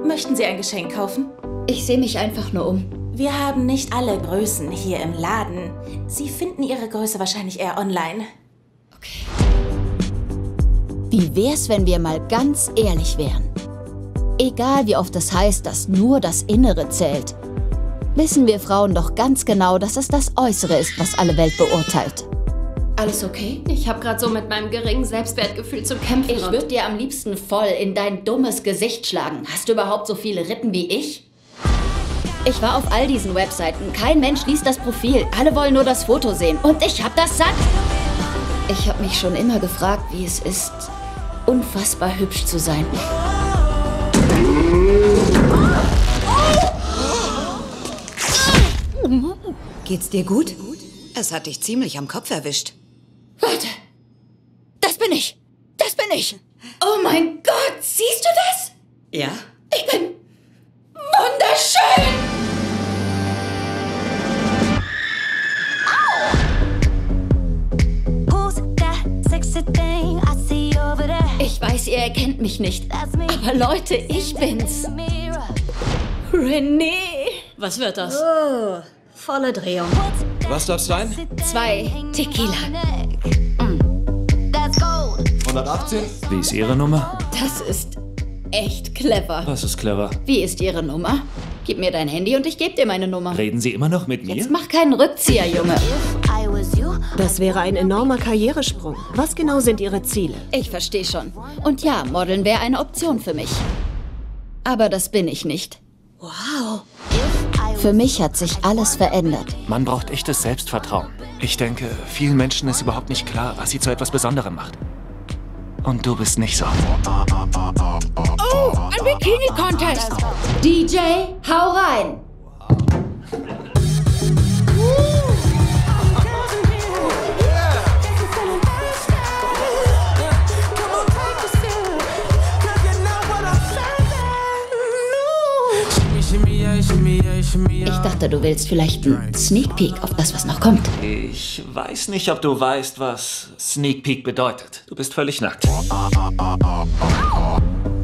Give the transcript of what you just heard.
Möchten Sie ein Geschenk kaufen? Ich sehe mich einfach nur um. Wir haben nicht alle Größen hier im Laden. Sie finden Ihre Größe wahrscheinlich eher online. Okay. Wie wär's, wenn wir mal ganz ehrlich wären? Egal wie oft es heißt, dass nur das Innere zählt, wissen wir Frauen doch ganz genau, dass es das Äußere ist, was alle Welt beurteilt. Alles okay? Ich habe gerade so mit meinem geringen Selbstwertgefühl zu kämpfen. Ich würde dir am liebsten voll in dein dummes Gesicht schlagen. Hast du überhaupt so viele Rippen wie ich? Ich war auf all diesen Webseiten. Kein Mensch liest das Profil. Alle wollen nur das Foto sehen. Und ich hab das satt. Ich habe mich schon immer gefragt, wie es ist, unfassbar hübsch zu sein. Geht's dir gut? Es hat dich ziemlich am Kopf erwischt. Warte. Das bin ich. Das bin ich. Oh mein Gott, siehst du das? Ja? Ich bin wunderschön. Ich weiß, ihr erkennt mich nicht. Aber Leute, ich bin's. René. Was wird das? Oh, volle Drehung. Was darf's sein? 2 Tequila. 118. Wie ist Ihre Nummer? Das ist echt clever. Was ist clever? Wie ist Ihre Nummer? Gib mir dein Handy und ich gebe dir meine Nummer. Reden Sie immer noch mit mir? Jetzt mach keinen Rückzieher, Junge. Das wäre ein enormer Karrieresprung. Was genau sind Ihre Ziele? Ich verstehe schon. Und ja, Modeln wäre eine Option für mich. Aber das bin ich nicht. Wow. Für mich hat sich alles verändert. Man braucht echtes Selbstvertrauen. Ich denke, vielen Menschen ist überhaupt nicht klar, was sie zu etwas Besonderem macht. Und du bist nicht so. Oh, ein Bikini-Contest! DJ, hau rein! Ich dachte, du willst vielleicht einen Sneak Peek auf das, was noch kommt. Ich weiß nicht, ob du weißt, was Sneak Peek bedeutet. Du bist völlig nackt.